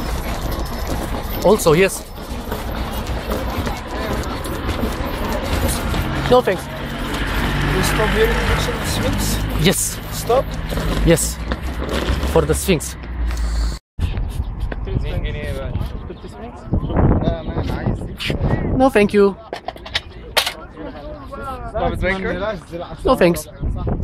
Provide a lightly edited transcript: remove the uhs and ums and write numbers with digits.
Also, yes. No thanks. You stop here in the Sphinx? Yes. Stop? Yes. For the Sphinx. No thank you. No thanks.